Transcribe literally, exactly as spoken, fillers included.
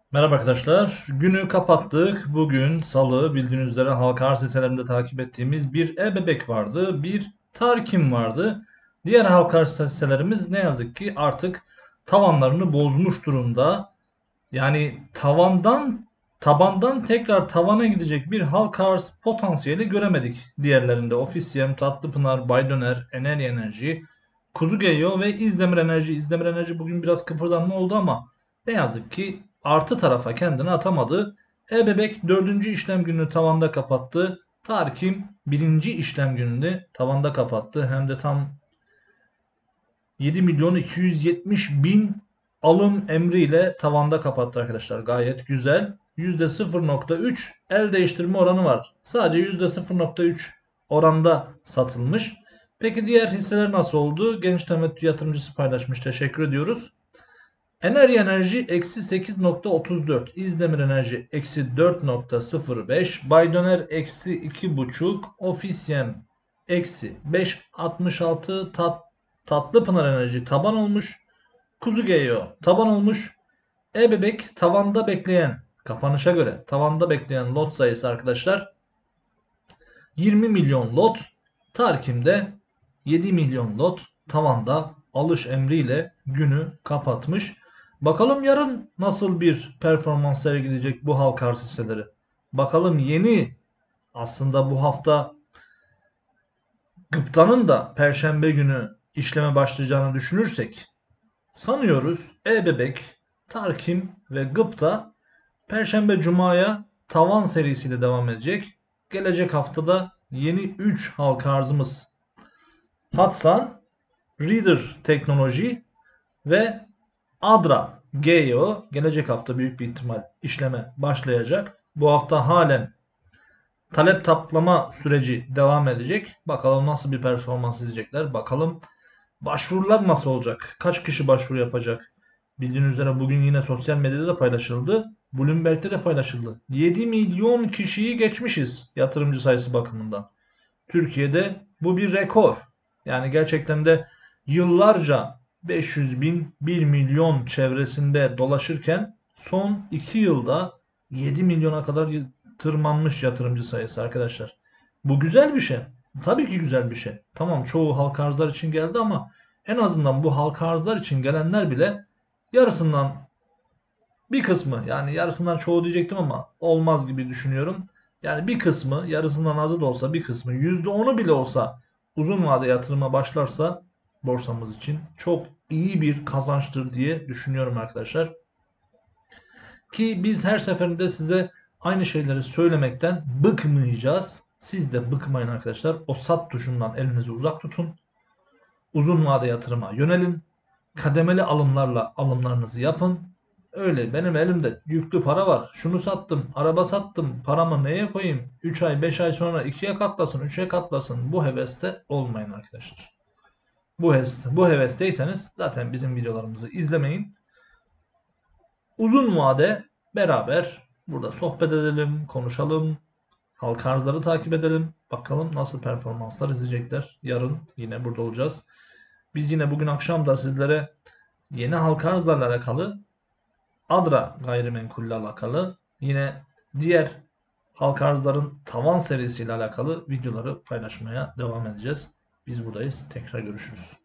Merhaba arkadaşlar. Günü kapattık. Bugün Salı, bildiğiniz üzere halka arz hisselerinde takip ettiğimiz bir e-bebek vardı. Bir Tarkim vardı. Diğer halka arz hisselerimiz ne yazık ki artık tavanlarını bozmuş durumda. Yani tavandan tabandan tekrar tavana gidecek bir halka arz potansiyeli göremedik. Diğerlerinde Ofisiyem, Tatlıpınar, Baydöner, Enerji Enerji, Kuzugeyo ve İzdemir Enerji. İzdemir Enerji bugün biraz kıpırdanma oldu ama ne yazık ki artı tarafa kendini atamadı. E-Bebek dördüncü işlem gününü tavanda kapattı. Tarkim birinci işlem gününde tavanda kapattı. Hem de tam yedi milyon iki yüz yetmiş bin alım emriyle tavanda kapattı arkadaşlar. Gayet güzel. yüzde sıfır nokta üç el değiştirme oranı var. Sadece yüzde sıfır nokta üç oranda satılmış. Peki diğer hisseler nasıl oldu? Genç temettü yatırımcısı paylaşmış. Teşekkür ediyoruz. Enerji Enerji eksi sekiz nokta otuz dört. İzdemir Enerji eksi dört nokta sıfır beş. Baydöner eksi iki buçuk. Ofisiyem eksi beş nokta altmış altı. Tat, Tatlıpınar Enerji taban olmuş. Kuzugeyo taban olmuş. E-Bebek tavanda bekleyen, kapanışa göre tavanda bekleyen lot sayısı arkadaşlar yirmi milyon lot. Tarkim'de yedi milyon lot tavanda alış emriyle günü kapatmış. Bakalım yarın nasıl bir performans sergileyecek bu halka arz hisseleri. Bakalım yeni, aslında bu hafta Gıpta'nın da Perşembe günü işleme başlayacağını düşünürsek sanıyoruz E-Bebek, Tarkim ve Gıpta Perşembe Cuma'ya tavan serisiyle devam edecek. Gelecek haftada yeni üç halka arzımız Hatsan, Reader Teknoloji ve Adra Geo gelecek hafta büyük bir ihtimal işleme başlayacak. Bu hafta halen talep taplama süreci devam edecek. Bakalım nasıl bir performans izleyecekler. Bakalım başvurular nasıl olacak? Kaç kişi başvuru yapacak? Bildiğiniz üzere bugün yine sosyal medyada da paylaşıldı. Bloomberg'te de paylaşıldı. yedi milyon kişiyi geçmişiz yatırımcı sayısı bakımından. Türkiye'de bu bir rekor. Yani gerçekten de yıllarca beş yüz bin, bir milyon çevresinde dolaşırken son iki yılda yedi milyona kadar tırmanmış yatırımcı sayısı arkadaşlar. Bu güzel bir şey. Tabii ki güzel bir şey. Tamam, çoğu halka arzlar için geldi ama en azından bu halka arzlar için gelenler bile yarısından bir kısmı, yani yarısından çoğu diyecektim ama olmaz gibi düşünüyorum. Yani bir kısmı, yarısından azı da olsa bir kısmı, yüzde onu bile olsa uzun vade yatırıma başlarsa borsamız için çok iyi bir kazançtır diye düşünüyorum arkadaşlar. Ki biz her seferinde size aynı şeyleri söylemekten bıkmayacağız. Siz de bıkmayın arkadaşlar. O sat tuşundan elinizi uzak tutun. Uzun vade yatırıma yönelin. Kademeli alımlarla alımlarınızı yapın. Öyle benim elimde yüklü para var. Şunu sattım, araba sattım. Paramı neye koyayım? üç ay, beş ay sonra ikiye katlasın, üçe katlasın. Bu heveste olmayın arkadaşlar. Bu heves, bu hevesteyseniz zaten bizim videolarımızı izlemeyin. Uzun vade beraber burada sohbet edelim, konuşalım. Halka arzları takip edelim. Bakalım nasıl performanslar izleyecekler. Yarın yine burada olacağız. Biz yine bugün akşam da sizlere yeni halka arzlarla alakalı, Adra gayrimenkulle alakalı, yine diğer halka arzların tavan serisiyle alakalı videoları paylaşmaya devam edeceğiz. Biz buradayız. Tekrar görüşürüz.